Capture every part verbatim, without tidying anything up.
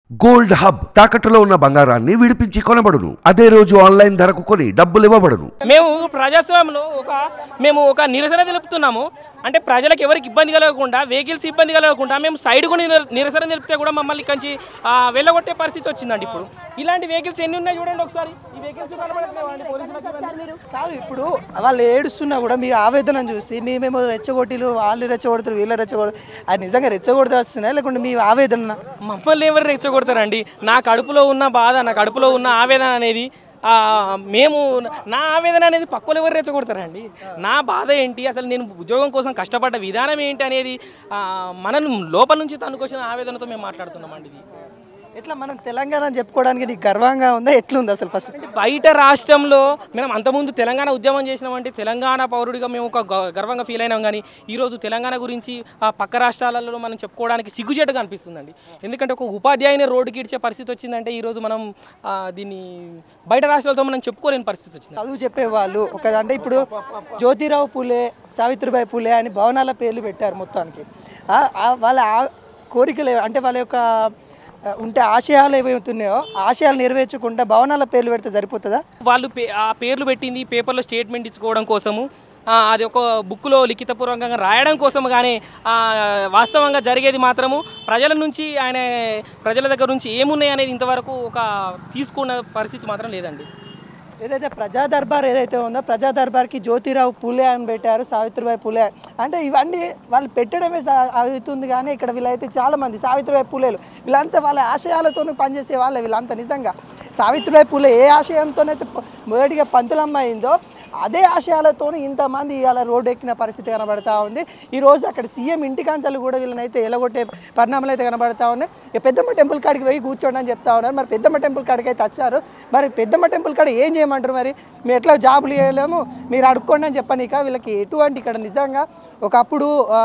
Gold hub తాకట్టులో ఉన్న బంగారాన్ని విడిపించి కొనబడును. అదే రోజు ఆన్లైన్ ధరకు కొని డబ్బులు ఇవ్వబడును. మేము ప్రజాస్వామ్యంలో ఒక మేము ఒక నిరసన తెలుపుతున్నాము. అంటే ప్రజలకు ఎవరికి ఇబ్బంది కలగకుండా, వెహికల్స్ ఇబ్బంది కలగకుండా మేము సైడ్ కొని నిరసన తెలిపితే కూడా మమ్మల్ని కంచి వెళ్ళగొట్టే పరిస్థితి వచ్చిందండి. ఇప్పుడు ఇలాంటి వెహికల్స్ ఎన్ని ఉన్నాయి చూడండి ఒకసారి. ఈ వెహికల్స్ కాదు, ఇప్పుడు వాళ్ళు ఏడుస్తున్నా కూడా మీ ఆవేదన చూసి మేమేమో రెచ్చగొట్టిలు, వాళ్ళు రెచ్చగొడతారు, వీళ్ళు రెచ్చగొడతారు, అది నిజంగా రెచ్చగొడతా వస్తున్నాయి లేకుంటే మీ ఆవేదన? మమ్మల్ని ఎవరు రెచ్చగొడతారండి? నా కడుపులో ఉన్న బాధ, నా కడుపులో ఉన్న ఆవేదన అనేది మేము నా ఆవేదన అనేది పక్కలు ఎవరు రెచ్చగొడతారండి? నా బాధ ఏంటి, అసలు నేను ఉద్యోగం కోసం కష్టపడ్డ విధానం ఏంటి అనేది మనం లోపల నుంచి తనుకొచ్చిన ఆవేదనతో మేము మాట్లాడుతున్నామండి. ఇది ఎట్లా మనం తెలంగాణ చెప్పుకోవడానికి నీకు గర్వంగా ఉందా? ఎట్లుంది అసలు? ఫస్ట్ బయట రాష్ట్రంలో మేము అంతకుముందు తెలంగాణ ఉద్యమం చేసినామంటే తెలంగాణ పౌరుడిగా మేము ఒక గర్వంగా ఫీల్ అయినాం. కానీ ఈరోజు తెలంగాణ గురించి పక్క రాష్ట్రాలలో మనం చెప్పుకోవడానికి సిగ్గుచేటుగా అనిపిస్తుందండి. ఎందుకంటే ఒక ఉపాధ్యాయుని రోడ్డుకి ఇచ్చే పరిస్థితి వచ్చిందంటే ఈరోజు మనం దీన్ని బయట రాష్ట్రాలతో మనం చెప్పుకోలేని పరిస్థితి వచ్చింది. చదువు చెప్పేవాళ్ళు ఒక అంటే ఇప్పుడు జ్యోతిరావు పూలే, సావిత్రిబాయి పూలే అని భవనాల పేర్లు పెట్టారు మొత్తానికి. వాళ్ళ కోరికలు అంటే వాళ్ళ యొక్క ఉంటే ఆశయాలు ఏవైతున్నాయో ఆశయాలు నెరవేర్చకుండా భవనాల పేర్లు పెడితే సరిపోతుందా? వాళ్ళు ఆ పేర్లు పెట్టింది పేపర్లో స్టేట్మెంట్ ఇచ్చుకోవడం కోసము, అది ఒక బుక్లో లిఖితపూర్వకంగా రాయడం కోసం. కానీ వాస్తవంగా జరిగేది మాత్రము ప్రజల నుంచి ఆయన ప్రజల దగ్గర నుంచి ఏమున్నాయి అనేది ఇంతవరకు ఒక తీసుకున్న పరిస్థితి మాత్రం లేదండి. ఏదైతే ప్రజా దర్బార్ ఏదైతే ఉందో ప్రజా దర్బార్కి జ్యోతిరావు పూలే అని పెట్టారు, సావిత్రిబాయి పూలే అంటే ఇవన్నీ వాళ్ళు పెట్టడమే అవుతుంది. కానీ ఇక్కడ వీళ్ళైతే చాలామంది సావిత్రిబాయి పూలేలు వీళ్ళంతా వాళ్ళ ఆశయాలతో పనిచేసే వాళ్ళే వీళ్ళంతా. నిజంగా సావిత్రిబాయి పూలే ఏ ఆశయంతోనైతే మొదటిగా పంతులమ్మ అయిందో అదే ఆశయాలతో ఇంతమంది ఇవాళ రోడ్డు ఎక్కిన పరిస్థితి కనబడతా ఉంది. ఈరోజు అక్కడ సీఎం ఇంటికాంచాలు కూడా వీళ్ళనైతే ఎలగొట్టే పరిణామాలు అయితే కనబడతా ఉన్నాయి. ఇక పెద్దమ్మ టెంపుల్ కాడికి పోయి కూర్చోండి అని చెప్తా ఉన్నారు. మరి పెద్దమ్మ టెంపుల్ కాడికి అయితే వచ్చారు. మరి పెద్దమ్మ టెంపుల్ కాడ ఏం చేయమంటారు? మరి మేము ఎట్లా జాబులు చేయలేము, మీరు అడుక్కోండి అని చెప్పనిక వీళ్ళకి ఎటువంటి ఇక్కడ నిజంగా ఒకప్పుడు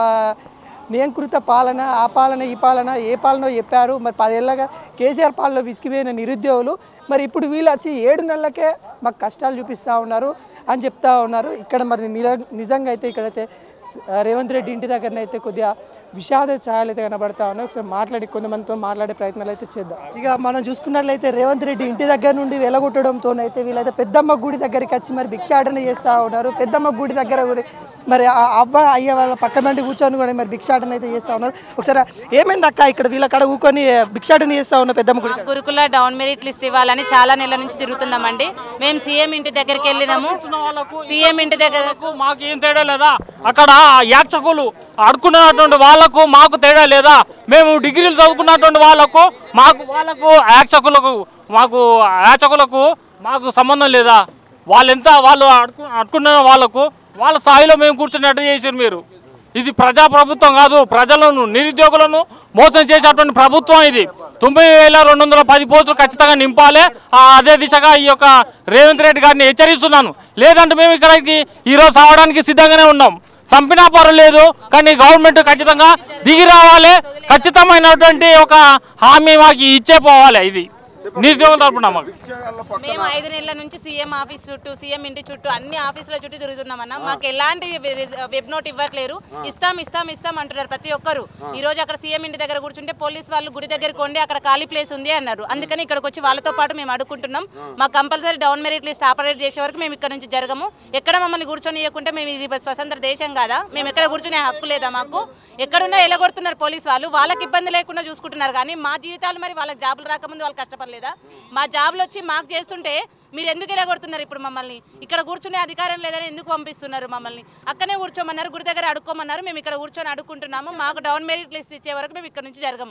నియంకృత పాలన, ఆ పాలన ఈ పాలన ఏ పాలనో చెప్పారు. మరి పదేళ్ళగా కేసీఆర్ పాలనలో విసిగిపోయిన నిరుద్యోగులు మరి ఇప్పుడు వీళ్ళు వచ్చి ఏడు నెలలకే మాకు కష్టాలు చూపిస్తూ ఉన్నారు అని చెప్తా ఉన్నారు. ఇక్కడ మరి నిజంగా అయితే ఇక్కడైతే రేవంత్ రెడ్డి ఇంటి దగ్గరనైతే కొద్దిగా విషాద ఛాయలు అయితే కనబడతా ఉన్నాయి. ఒకసారి మాట్లాడి కొంతమందితో మాట్లాడే ప్రయత్నాలు అయితే చేద్దాం. ఇక మనం చూసుకున్నట్లయితే రేవంత్ రెడ్డి ఇంటి దగ్గర నుండి వెలగొట్టడంతో అయితే వీళ్ళైతే పెద్దమ్మ గుడి దగ్గరికి వచ్చి మరి భిక్షాటన చేస్తూ ఉన్నారు. పెద్దమ్మ గుడి దగ్గర మరి అవ్వ అయ్య వాళ్ళ పక్క మంది కూర్చొని కూడా మరి భిక్షాటన అయితే చేస్తూ ఉన్నారు. ఒకసారి ఏమైంది అక్క ఇక్కడ వీళ్ళ కాడ కూర్చొని భిక్షాటన చేస్తూ ఉన్నారు పెద్దమ్మ గుడి? గురుకుల డౌన్ మెరిట్ లిస్ట్ ఇవ్వాలని చాలా నెలల నుంచి తిరుగుతున్నామండి. మేము సీఎం ఇంటి దగ్గరికి వెళ్ళినాము. సీఎం ఇంటి దగ్గర మాకు ఏం తేడా లేదా? అక్కడ యాచకులు అడుకున్నటువంటి వాళ్ళకు మాకు తేడా లేదా? మేము డిగ్రీలు చదువుకున్నటువంటి వాళ్ళకు మాకు వాళ్ళకు యాచకులకు మాకు యాచకులకు మాకు సంబంధం లేదా? వాళ్ళెంత వాళ్ళు అడుకు అడుకున్న వాళ్ళకు వాళ్ళ స్థాయిలో మేము కూర్చున్నట్టు చేసారు మీరు. ఇది ప్రజాప్రభుత్వం కాదు, ప్రజలను నిరుద్యోగులను మోసం చేసేటువంటి ప్రభుత్వం ఇది. తొమ్మిది వేల రెండు వందల పది పోస్టులు ఖచ్చితంగా నింపాలి. అదే దిశగా ఈ యొక్క రేవంత్ రెడ్డి గారిని హెచ్చరిస్తున్నాను. లేదంటే మేము ఇక్కడికి ఈరోజు సావడానికి సిద్ధంగానే ఉన్నాం. చంపినా పర్వాలేదు, కానీ గవర్నమెంట్ ఖచ్చితంగా దిగి రావాలి. ఖచ్చితమైనటువంటి ఒక హామీ మాకు ఇచ్చే పోవాలి. ఇది నిరుద్యోగుల తరపున మాకు. మేము ఐదు నెలల నుంచి సీఎం ఆఫీస్ చుట్టూ, సీఎం ఇంటి చుట్టూ అన్ని ఆఫీసుల చుట్టూ తిరుగుతున్నామన్నా మాకు ఎలాంటి వెబ్ నోట్ ఇవ్వట్లేరు. ఇస్తాం ఇస్తాం ఇస్తాం అంటున్నారు ప్రతి ఒక్కరు. ఈ రోజు అక్కడ సీఎం ఇంటి దగ్గర కూర్చుంటే పోలీస్ వాళ్ళు గుడి దగ్గరికి కొండి అక్కడ ఖాళీ ప్లేస్ ఉంది అన్నారు. అందుకని ఇక్కడికి వచ్చి వాళ్ళతో పాటు మేము అడుక్కుంటున్నాం. మాకు compulsory down merit list operate చేసే వరకు మేము ఇక్కడ నుంచి జరగము. ఎక్కడ మమ్మల్ని కూర్చొని ఇవ్వకుంటే మేము ఇది స్వతంత్ర దేశం కాదా? మేము ఎక్కడ కూర్చునే హక్కు లేదా మాకు? ఎక్కడున్నా ఎలగొడుతున్నారు పోలీస్ వాళ్ళు. వాళ్ళకి ఇబ్బంది లేకుండా చూసుకుంటున్నారు. కానీ మా జీవితాలు మరి వాళ్ళకి జాబులు రాకముందు వాళ్ళు కష్టపడలేదు. మా జాబ్లు వచ్చి మాకు చేస్తుంటే మీరు ఎందుకు ఇలా కొడుతున్నారు? ఇప్పుడు మమ్మల్ని ఇక్కడ కూర్చునే అధికారం లేదని ఎందుకు పంపిస్తున్నారు? మమ్మల్ని అక్కనే కూర్చోమన్నారు, గుడి దగ్గర అడుక్కోమన్నారు. మేము ఇక్కడ కూర్చొని అడుక్కుంటున్నాము. మాకు డౌన్ మెరిట్ లిస్ట్ ఇచ్చే వరకు మేము ఇక్కడ నుంచి జరగము.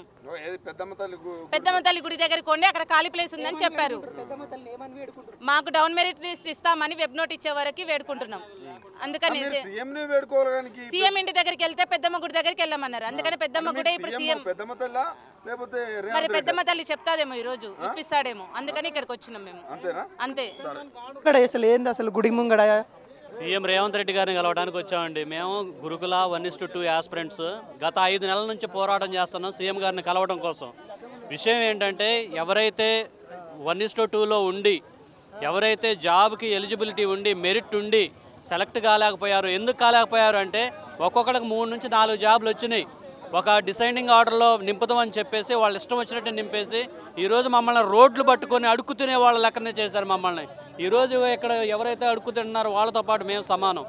పెద్దమ్మ తల్లి గుడి దగ్గరికి కొండి అక్కడ ఖాళీ ప్లేస్ ఉందని చెప్పారు. మాకు డౌన్ మెరిట్ లిస్ట్ ఇస్తామని వెబ్ నోట్ ఇచ్చే వరకు వేడుకుంటున్నాం. అందుకని సీఎం ఇంటి దగ్గరికి వెళ్తే పెద్దమ్మ గుడి దగ్గరికి వెళ్ళమన్నారు. అందుకని పెద్దమ్మ గుడి ఇప్పుడు సీఎం మరి పెద్దమ్మ తల్లి చెప్తాదేమో ఈ రోజు ఇప్పిస్తాడేమో. అందుకని ఇక్కడికి వచ్చినాం మేము. అంతే. అసలు ఏంది అసలు గుడి ముంగడ? సీఎం రేవంత్ రెడ్డి గారిని కలవడానికి వచ్చామండి. మేము గురుకుల one is to two aspirants గత ఐదు నెలల నుంచి పోరాటం చేస్తున్నాం సీఎం గారిని కలవడం కోసం. విషయం ఏంటంటే ఎవరైతే వన్ ఇస్ టు టూలో ఉండి ఎవరైతే జాబ్కి ఎలిజిబిలిటీ ఉండి మెరిట్ ఉండి సెలెక్ట్ కాలేకపోయారు. ఎందుకు కాలేకపోయారు అంటే ఒక్కొక్కడికి మూడు నుంచి నాలుగు జాబులు వచ్చినాయి. ఒక డిసైడింగ్ ఆర్డర్లో నింపుదామని చెప్పేసి వాళ్ళు ఇష్టం వచ్చినట్టు నింపేసి ఈరోజు మమ్మల్ని రోడ్లు పట్టుకొని అడుక్కు తినే వాళ్ళ లెక్కనే చేశారు మమ్మల్ని. ఈరోజు ఇక్కడ ఎవరైతే అడుక్కు తింటున్నారో వాళ్ళతో పాటు మేము సమానం.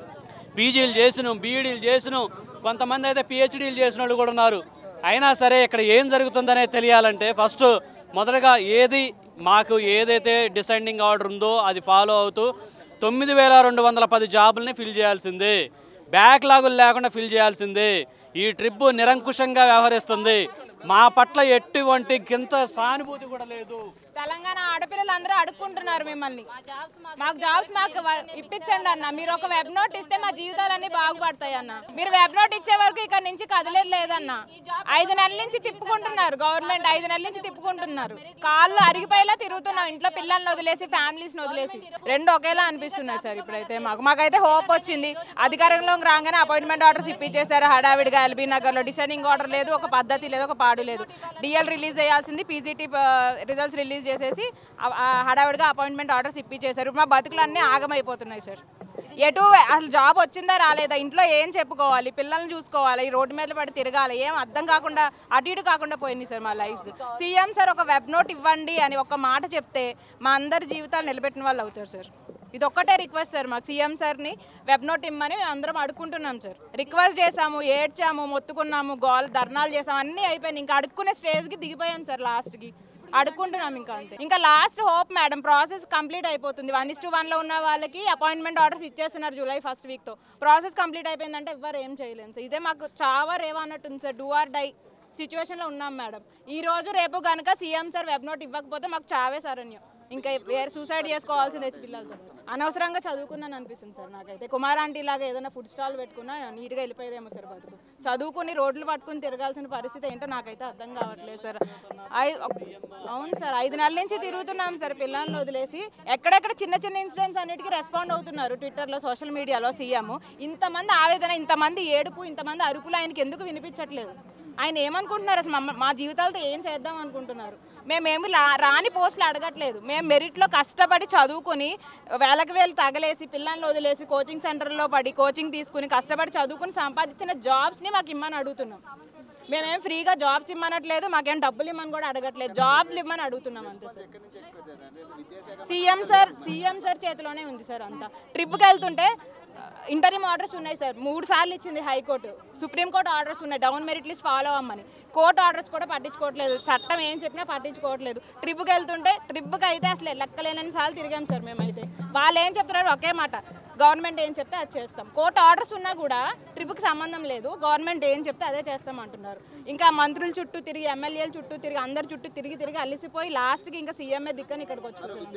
పీజీలు చేసినాం, బీఈడీలు చేసినాం, కొంతమంది అయితే పిహెచ్డీలు చేసిన వాళ్ళు కూడా ఉన్నారు. అయినా సరే ఇక్కడ ఏం జరుగుతుందనే తెలియాలంటే ఫస్ట్ మొదటగా ఏది మాకు ఏదైతే డిసైడింగ్ ఆర్డర్ ఉందో అది ఫాలో అవుతూ తొమ్మిది వేల రెండు వందల పది జాబుల్ని ఫిల్ చేయాల్సిందే, బ్యాక్లాగులు లేకుండా ఫిల్ చేయాల్సిందే. ఈ ట్రిప్ నిరంకుశంగా వ్యవహరిస్తుంది. మా పట్ల ఎటువంటి కింత సానుభూతి కూడా లేదు. తెలంగాణ ఆడపిల్లలు అందరూ అడుక్కుంటున్నారు మిమ్మల్ని, మాకు జాబ్స్ మాకు ఇప్పించండి అన్న. మీరు ఒక వెబ్ నోట్ ఇస్తే మా జీవితాలన్నీ బాగుపడతాయి అన్న. మీరు వెబ్ నోట్ ఇచ్చే వరకు ఇక్కడ నుంచి కదిలేదు లేదన్న. ఐదు నెలల నుంచి తిప్పుకుంటున్నారు గవర్నమెంట్, ఐదు నెలల నుంచి తిప్పుకుంటున్నారు. కాళ్ళు అరిగిపోయేలా తిరుగుతున్నాం, ఇంట్లో పిల్లల్ని వదిలేసి ఫ్యామిలీస్ని వదిలేసి. రెండు ఒకేలా అనిపిస్తున్నాయి సార్ ఇప్పుడైతే మాకు. మాకైతే హోప్ వచ్చింది, అధికారంలోకి రాగానే అపాయింట్మెంట్ ఆర్డర్స్ ఇప్పించేశారు హడావిడిగా. ఎల్బీ నగర్లో డిసైడింగ్ ఆర్డర్ లేదు, ఒక పద్ధతి లేదు, ఒక పాడు లేదు. డిఎల్ రిలీజ్ చేయాల్సింది, పీజీటీ రిజల్ట్స్ రిలీజ్ చేసేసి హడావిడిగా అపాయింట్మెంట్ ఆర్డర్స్ ఇప్పించేశారు. మా బతుకులు అన్నీ ఆగమైపోతున్నాయి సార్. ఎటు అసలు జాబ్ వచ్చిందా రాలేదా, ఇంట్లో ఏం చెప్పుకోవాలి, పిల్లల్ని చూసుకోవాలి, ఈ రోడ్డు మీద పడి తిరగాలి, ఏం అర్థం కాకుండా అటు ఇటు కాకుండా పోయింది సార్ మా లైఫ్స్. సీఎం సార్ ఒక వెబ్ నోట్ ఇవ్వండి అని ఒక మాట చెప్తే మా అందరి జీవితాలు నిలబెట్టిన వాళ్ళు అవుతారు సార్. ఇది ఒక్కటే రిక్వెస్ట్ సార్ మాకు, సీఎం సార్ని వెబ్ నోట్ ఇమ్మని మేము అందరం అడుక్కుంటున్నాం సార్. రిక్వెస్ట్ చేసాము, ఏడ్చాము, మొత్తుకున్నాము, గోల్ ధర్నాలు చేసాము, అన్నీ అయిపోయింది. ఇంకా అడుక్కునే స్టేజ్కి దిగిపోయాం సార్. లాస్ట్కి అడుక్కుంటున్నాం ఇంకా అంతే. ఇంకా last hope madam, process complete అయిపోతుంది. వన్ ఇస్ టు వన్లో ఉన్న వాళ్ళకి అపాయింట్మెంట్ ఆర్డర్స్ ఇచ్చేస్తున్నారు జూలై ఫస్ట్ వీక్తో. ప్రాసెస్ కంప్లీట్ అయిపోయిందంటే ఎవ్వరు ఏం చేయలేము సార్. ఇదే మాకు చావా రేవా అన్నట్టుంది సార్. డూ ఆర్ డై సిచ్యువేషన్లో ఉన్నాం మేడం. ఈ రోజు రేపు కనుక సీఎం సార్ వెబ్ నోట్ ఇవ్వకపోతే మాకు చావే సారన్యం. ఇంకా వేరే సూసైడ్ చేసుకోవాల్సిందే పిల్లలతో. అనవసరంగా చదువుకున్నాను అనిపిస్తుంది సార్ నాకైతే. కుమార్ ఆంటీ లాగా ఏదైనా ఫుడ్ స్టాల్ పెట్టుకున్నా నీట్గా వెళ్ళిపోయేదేమో సార్ బతుకు. చదువుకుని రోడ్లు పట్టుకుని తిరగాల్సిన పరిస్థితి ఏంటో నాకైతే అర్థం కావట్లేదు సార్. అవును సార్, ఐదు నెలల నుంచి తిరుగుతున్నాం సార్ పిల్లల్ని వదిలేసి. ఎక్కడెక్కడ చిన్న చిన్న ఇన్సిడెంట్స్ అన్నిటికీ రెస్పాండ్ అవుతున్నారు ట్విట్టర్లో, సోషల్ మీడియాలో. సీఎం ఇంతమంది ఆవేదన, ఇంతమంది ఏడుపు, ఇంతమంది అరుపులు ఆయనకి ఎందుకు వినిపించట్లేదు? ఆయన ఏమనుకుంటున్నారు అసలు? మా మా జీవితాలతో ఏం చేద్దాం అనుకుంటున్నారు? మేమేమి రాని పోస్టులు అడగట్లేదు. మేము మెరిట్లో కష్టపడి చదువుకుని వేలకు వేలు తగలేసి పిల్లల్ని వదిలేసి కోచింగ్ సెంటర్లో పడి కోచింగ్ తీసుకుని కష్టపడి చదువుకుని సంపాదించిన జాబ్స్ని మాకు ఇమ్మని అడుగుతున్నాం. మేమేం ఫ్రీగా జాబ్స్ ఇమ్మనట్లేదు, మాకేం డబ్బులు ఇమ్మని కూడా అడగట్లేదు, జాబ్లు ఇమ్మని అడుగుతున్నాం అంతే sir. CM sir CM sir చేతిలోనే ఉంది సార్ అంతా. ట్రిప్కి వెళ్తుంటే ఇంటర్వ్యూ ఆర్డర్స్ ఉన్నాయి సార్, మూడు సార్లు ఇచ్చింది హైకోర్టు. సుప్రీంకోర్టు ఆర్డర్స్ ఉన్నాయి డౌన్ మెరిట్ లిస్ట్ ఫాలో అవ్వమని. కోర్టు ఆర్డర్స్ కూడా పట్టించుకోవట్లేదు, చట్టం ఏం చెప్పినా పట్టించుకోవట్లేదు. ట్రిప్కి వెళ్తుంటే ట్రిప్కి అయితే అసలు లెక్కలేనన్ని సార్లు తిరిగాం సార్ మేమైతే. వాళ్ళు ఏం చెప్తున్నారు ఒకే మాట, గవర్నమెంట్ ఏం చెప్తే అది చేస్తాం. కోర్టు ఆర్డర్స్ ఉన్నా కూడా ట్రిప్కి సంబంధం లేదు, గవర్నమెంట్ ఏం చెప్తే అదే చేస్తాం అంటున్నారు. ఇంకా మంత్రుల చుట్టూ తిరిగి, ఎమ్మెల్యేల చుట్టూ తిరిగి, అందరి చుట్టూ తిరిగి తిరిగి అలిసిపోయి లాస్ట్కి ఇంకా సీఎంఏ దిక్కని ఇక్కడికి వచ్చి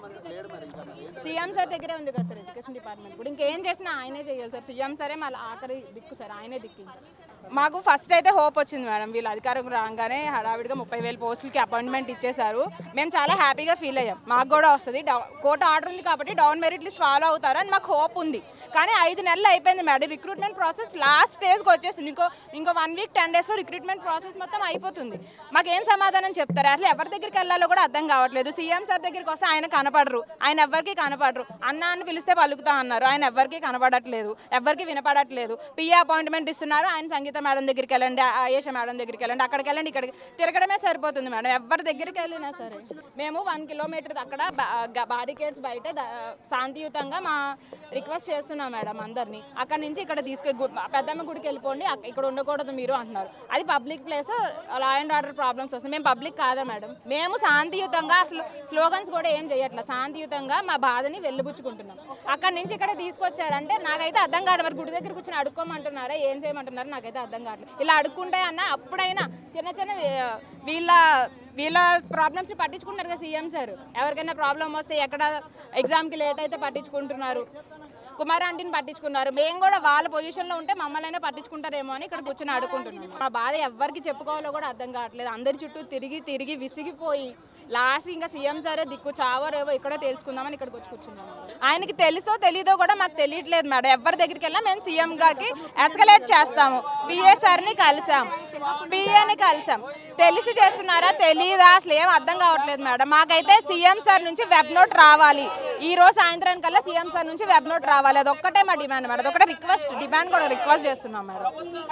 సీఎం సార్ దగ్గరే ఉంది కదా సార్ ఎడ్యుకేషన్ డిపార్ట్మెంట్ కూడా. ఇంకేం చేసినా ఆయనే చేయాలి సార్. సీఎం సరే మళ్ళీ ఆఖరి దిక్కు సార్, ఆయనే దిక్కు. మాకు ఫస్ట్ అయితే హోప్ వచ్చింది మేడం, వీళ్ళు అధికారం రాగానే హడావిడిగా ముప్పై వేల పోస్టులకి అపాయింట్మెంట్ ఇచ్చేశారు. మేము చాలా హ్యాపీగా ఫీల్ అయ్యాం. మాకు కూడా వస్తుంది, కోర్టు ఆర్డర్ ఉంది కాబట్టి డౌన్ మెరిట్ లిస్ట్ ఫాలో అవుతారు అని మాకు హోప్ ఉంది. కానీ ఐదు నెలలు అయిపోయింది మేడం, రిక్రూట్మెంట్ ప్రాసెస్ లాస్ట్ స్టేజ్కి వచ్చేసింది. ఇంకో ఇంకో వన్ వీక్ టెన్ డేస్లో రిక్రూట్మెంట్ ప్రాసెస్ మొత్తం అయిపోతుంది. మాకేం సమాధానం చెప్తారు? అసలు ఎవరి దగ్గరికి వెళ్ళాలో కూడా అర్థం కావట్లేదు. సీఎం సార్ దగ్గరికి వస్తే ఆయన కనపడరు, ఆయన ఎవరికి కనపడరు. అన్న అని పిలిస్తే పలుకుతా అన్నారు, ఆయన ఎవరికి కనపడట్లేదు, ఎవరికి వినపడట్లేదు. పిఏ అపాయింట్మెంట్ ఇస్తున్నారు, ఆయన సంగీత మేడం దగ్గరికి వెళ్ళండి, ఆయేష మేడం దగ్గరికి వెళ్ళండి, అక్కడికి వెళ్ళండి, ఇక్కడికి తిరగడమే సరిపోతుంది మేడం. ఎవరి దగ్గరికి వెళ్ళినా సరే మేము వన్ కిలోమీటర్ అక్కడ బారికేడ్స్ బయట శాంతియుతంగా మా రిక్వెస్ట్ చేస్తున్నాం మేడం అందరినీ. అక్కడ నుంచి ఇక్కడ తీసుకు పెద్దమ్మ గుడికి వెళ్ళిపోండి, ఇక్కడ ఉండకూడదు మీరు అంటున్నారు. అది public place, law and order problems వస్తాయి. మేము పబ్లిక్ కాదా మేడం? మేము శాంతియుతంగా, అసలు స్లోగన్స్ కూడా ఏం చేయట్లేదు, శాంతియుతంగా మా బాధని వెళ్ళబుచ్చుకుంటున్నాం. అక్కడ నుంచి ఇక్కడ తీసుకొచ్చారంటే నాకైతే అర్థం కాదు. మరి గుడి దగ్గర కూర్చొని అడుక్కోమంటున్నారా, ఏం చేయమంటున్నారో నాకైతే అర్థం కావట్లేదు. ఇలా అడుక్కుంటే అన్న అప్పుడైనా చిన్న చిన్న వీళ్ళ వీళ్ళ ప్రాబ్లమ్స్ని పట్టించుకుంటారు కదా సీఎం సార్. ఎవరికైనా ప్రాబ్లం వస్తే ఎక్కడ ఎగ్జామ్కి లేట్ అయితే పట్టించుకుంటున్నారు, కుమార్ ఆంటీని పట్టించుకున్నారు. మేము కూడా వాళ్ళ పొజిషన్లో ఉంటే మమ్మల్ని పట్టించుకుంటారేమో అని ఇక్కడ కూర్చొని అడుక్కుంటున్నాం. మా బాధ ఎవరికి చెప్పుకోవాలో కూడా అర్థం కావట్లేదు. అందరి చుట్టూ తిరిగి తిరిగి విసిగిపోయి లాస్ట్ ఇంకా సీఎం సరే దిక్కు చావరేవో ఇక్కడే తెలుసుకుందామని ఇక్కడికి వచ్చి కూర్చున్నాం. ఆయనకి తెలుసో తెలీదో కూడా మాకు తెలియట్లేదు మేడం. ఎవరి దగ్గరికి వెళ్ళినా మేము సీఎం గారికి ఎస్కలేట్ చేస్తాము. పిఏ సార్ని కలిసాం, పిఏని కలిసాం. తెలిసి చేస్తున్నారా తెలీదా అసలు ఏం అర్థం కావట్లేదు మేడం. మాకైతే సీఎం సార్ నుంచి వెబ్ నోట్ రావాలి, ఈ రోజు సాయంత్రం కల్లా సీఎం సార్ నుంచి వెబ్ నోట్ రావాలి. అది ఒక్కటే మా డిమాండ్ మేడం. అదొకటే రిక్వెస్ట్, డిమాండ్ కూడా రిక్వెస్ట్ చేస్తున్నాం మేడం.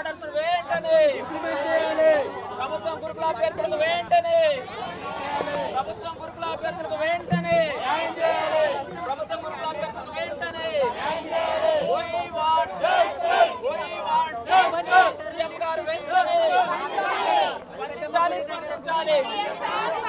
ప్రభుత్వం గురుకుల అభ్యర్థులకు వెంటనే ప్రభుత్వం గురుకుల అభ్యర్థులకు వెంటనే న్యాయం చేయాలి. ప్రభుత్వం గురుకుల అభ్యర్థులకు వెంటనే న్యాయం చేయాలి. We want justice. We want justice. CM గారు వెంటనే స్పందించాలి, స్పందించాలి.